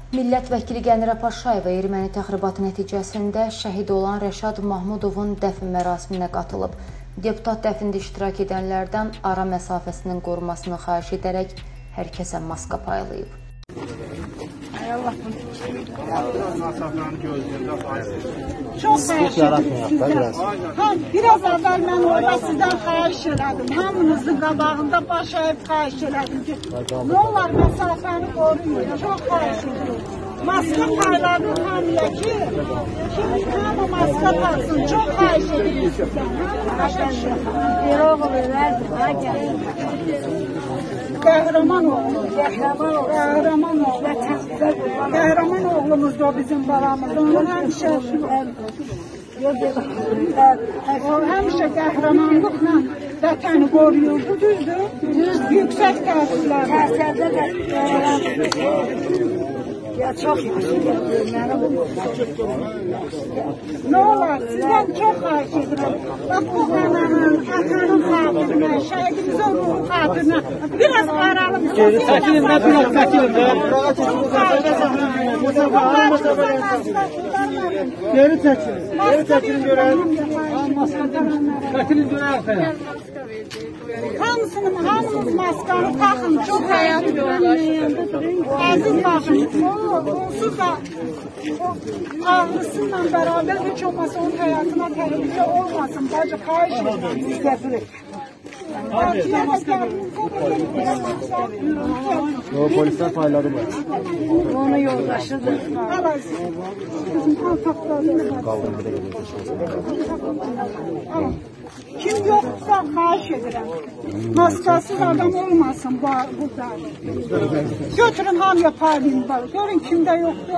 Millət vəkili Qənirə Paşayeva erməni təxribatı nəticəsində şəhid olan Rəşad Mahmudovun dəfn mərasiminə qatılıb. Deputat dəfində iştirak edənlərdən ara məsafəsinin qorunmasını xahiş edərək hər kəsə maska paylayıb. Çox xahiş edirəm. Biraz əvvəl mən orada sizdən xahiş elədim. Hamınızın qabağında baş əyib xahiş elədim ki, nə olar məsafəni qoruyun. Çox xahiş edirəm. Maska payladım hamıya ki, hamı maska taksın. Çox xahiş edirəm sizdən. Bir oğul verdim, ha gəlin. Qəhrəman oğlumuz, qəhrəman oğlumuz da bizim baramızın. Həmişə qəhrəmanlıqla vətəni qoruyurdu, düzdür? Yüksək təsirlərdir. Ya çox nə olar, sizdən çox xahiş edirəm. Bax, bu ananın, atanın xatirinə, şəhidimizin ruhu xatirinə biraz aralım. Geri çəkilin, nə biraz çəkilin. Geri çəkilin. Geri çəkilin görəyim. Çəkilin görəyim. Hamınız maskanı taxın, çox həyat əziz baxın. Onsuz da ağrısıyla bərabər heç olmasa onun həyatına təhlükə olmasın. Bacı, xahiş edirəm. O polisler payladı mı? Onu yoldaşıdır. Kim yoksa xahiş edirəm. Maskasız adam olmasın burada. Götürün hamıya paylayın. Görün kimdə yoxdur.